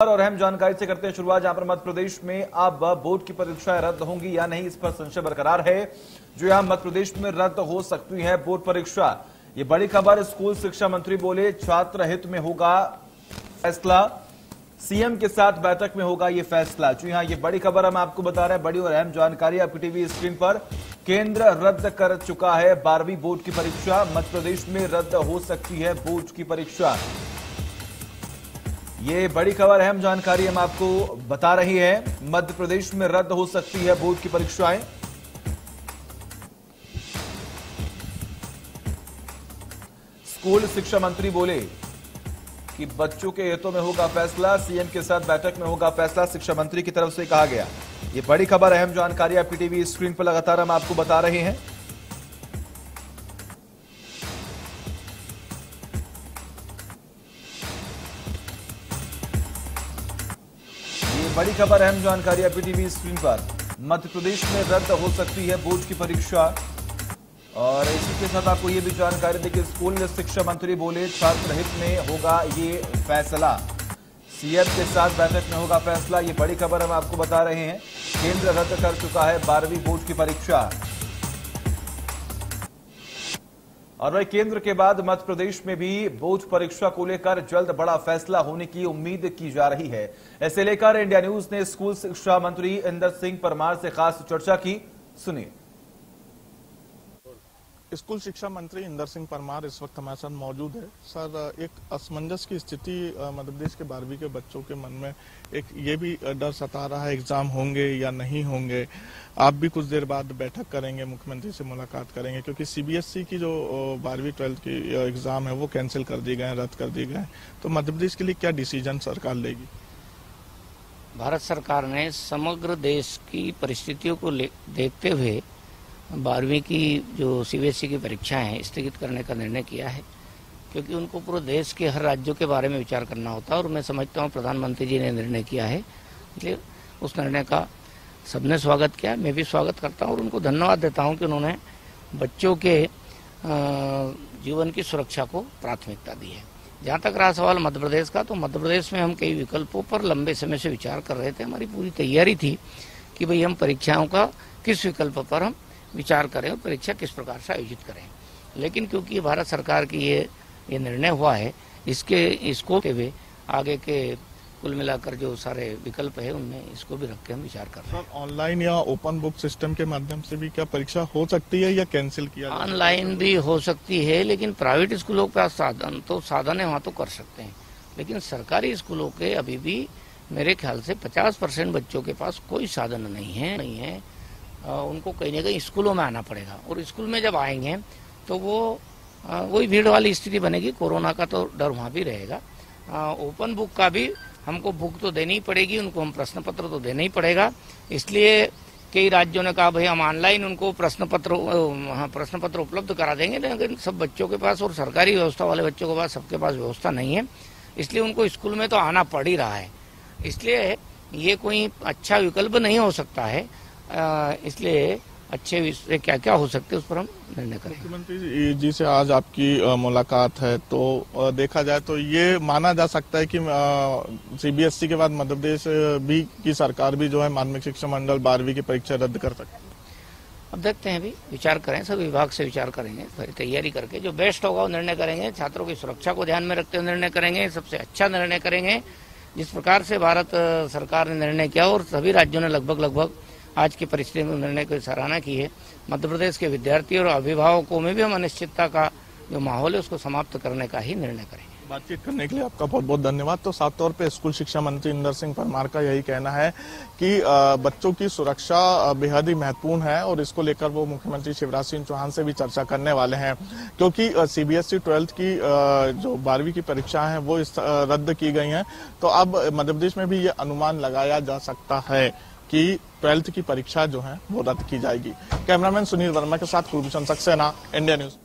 और अहम जानकारी से करते हैं शुरुआत, जहां पर मध्य प्रदेश में अब बोर्ड की परीक्षाएं रद्द होंगी या नहीं, इस पर संशय बरकरार है। जो यहां मध्य प्रदेश में रद्द हो सकती है बोर्ड परीक्षा, ये बड़ी खबर। स्कूल शिक्षा मंत्री बोले छात्र हित में होगा फैसला, सीएम के साथ बैठक में होगा ये फैसला। जी हां, ये बड़ी खबर हम आपको बता रहे हैं, बड़ी और अहम जानकारी आपकी टीवी स्क्रीन पर। केंद्र रद्द कर चुका है 12वीं बोर्ड की परीक्षा, मध्य प्रदेश में रद्द हो सकती है बोर्ड की परीक्षा। ये बड़ी खबर, अहम जानकारी हम आपको बता रही है। मध्य प्रदेश में रद्द हो सकती है बोर्ड की परीक्षाएं। स्कूल शिक्षा मंत्री बोले कि बच्चों के हितों में होगा फैसला, सीएम के साथ बैठक में होगा फैसला, शिक्षा मंत्री की तरफ से कहा गया। ये बड़ी खबर, अहम जानकारी आपकी टीवी स्क्रीन पर लगातार हम आपको बता रहे हैं। बड़ी खबर, अहम जानकारी आपकी टीवी स्क्रीन पर। मध्य प्रदेश में रद्द हो सकती है बोर्ड की परीक्षा, और इसी के साथ आपको ये भी जानकारी दी कि स्कूल शिक्षा मंत्री बोले छात्र हित में होगा ये फैसला, सीएम के साथ बैठक में होगा फैसला। ये बड़ी खबर हम आपको बता रहे हैं। केंद्र रद्द कर चुका है 12वीं बोर्ड की परीक्षा, और वही केंद्र के बाद मध्य प्रदेश में भी बोर्ड परीक्षा को लेकर जल्द बड़ा फैसला होने की उम्मीद की जा रही है। ऐसे लेकर इंडिया न्यूज ने स्कूल शिक्षा मंत्री इंदर सिंह परमार से खास चर्चा की, सुनिए। स्कूल शिक्षा मंत्री इंदर सिंह परमार इस वक्त हमारे साथ मौजूद है। सर, एक असमंजस की स्थिति मध्य प्रदेश के 12वीं के बच्चों के मन में एक ये भी डर सता रहा है, एग्जाम होंगे या नहीं होंगे। आप भी कुछ देर बाद बैठक करेंगे, मुख्यमंत्री से मुलाकात करेंगे, क्योंकि सीबीएसई की जो 12वीं 12th की एग्जाम है वो कैंसिल कर दी गए, रद्द कर दी गए। तो मध्य प्रदेश के लिए क्या डिसीजन सरकार लेगी? भारत सरकार ने समग्र देश की परिस्थितियों को देखते हुए 12वीं की जो सीबीएसई की परीक्षाएं हैं स्थगित करने का निर्णय किया है, क्योंकि उनको पूरे देश के हर राज्यों के बारे में विचार करना होता है। और मैं समझता हूं प्रधानमंत्री जी ने निर्णय किया है, इसलिए उस निर्णय का सबने स्वागत किया। मैं भी स्वागत करता हूं और उनको धन्यवाद देता हूं कि उन्होंने बच्चों के जीवन की सुरक्षा को प्राथमिकता दी है। जहाँ तक रहा सवाल मध्य प्रदेश का, तो मध्य प्रदेश में हम कई विकल्पों पर लंबे समय से विचार कर रहे थे। हमारी पूरी तैयारी थी कि भाई हम परीक्षाओं का किस विकल्प पर हम विचार करें और परीक्षा किस प्रकार से आयोजित करें। लेकिन क्योंकि भारत सरकार की ये निर्णय हुआ है, इसको के हुए आगे के कुल मिलाकर जो सारे विकल्प है उनमें इसको भी रख के हम विचार कर रहे हैं। ऑनलाइन या ओपन बुक सिस्टम के माध्यम से भी क्या परीक्षा हो सकती है या कैंसिल किया? ऑनलाइन भी हो सकती है, लेकिन प्राइवेट स्कूलों के पास साधन है, वहाँ तो कर सकते हैं। लेकिन सरकारी स्कूलों के अभी भी मेरे ख्याल से 50% बच्चों के पास कोई साधन नहीं है। उनको कहीं ना कहीं स्कूलों में आना पड़ेगा, और स्कूल में जब आएंगे तो वही भीड़ वाली स्थिति बनेगी। कोरोना का तो डर वहाँ भी रहेगा। ओपन बुक का भी हमको बुक तो देनी ही पड़ेगी, उनको हम प्रश्न पत्र तो देना ही पड़ेगा। इसलिए कई राज्यों ने कहा भाई हम ऑनलाइन उनको प्रश्न पत्र उपलब्ध करा देंगे, लेकिन सब बच्चों के पास और सरकारी व्यवस्था वाले बच्चों के पास सबके पास व्यवस्था नहीं है, इसलिए उनको स्कूल में तो आना पड़ ही रहा है। इसलिए ये कोई अच्छा विकल्प नहीं हो सकता है। इसलिए अच्छे विषय क्या क्या हो सकते हैं उस पर हम निर्णय करें। मुख्यमंत्री जी से आज आपकी मुलाकात है, तो देखा जाए तो ये माना जा सकता है कि सीबीएसई के बाद मध्य प्रदेश भी की सरकार भी जो है माध्यमिक शिक्षा मंडल 12वीं की परीक्षा रद्द कर सकती है। अब देखते हैं, भी विचार करें, सब विभाग से विचार करेंगे, तैयारी करके जो बेस्ट होगा वो निर्णय करेंगे। छात्रों की सुरक्षा को ध्यान में रखते हुए निर्णय करेंगे, सबसे अच्छा निर्णय करेंगे। जिस प्रकार से भारत सरकार ने निर्णय किया और सभी राज्यों ने लगभग आज की परिस्थिति में निर्णय की सराहना की है, मध्य प्रदेश के विद्यार्थी और अभिभावकों में भी हम अनिश्चितता का जो माहौल है उसको समाप्त करने का ही निर्णय करेंगे। बातचीत करने के लिए आपका बहुत बहुत धन्यवाद। तो साफ तौर पे स्कूल शिक्षा मंत्री इंदर सिंह परमार का यही कहना है कि बच्चों की सुरक्षा बेहद ही महत्वपूर्ण है, और इसको लेकर वो मुख्यमंत्री शिवराज सिंह चौहान से भी चर्चा करने वाले हैं, क्योंकि सीबीएसई 12th की जो 12वीं की परीक्षा है वो रद्द की गई है। तो अब मध्य प्रदेश में भी ये अनुमान लगाया जा सकता है कि 12th की परीक्षा जो है वो रद्द की जाएगी। कैमरामैन सुनील वर्मा के साथ कुलभूषण सक्सेना, इंडिया न्यूज।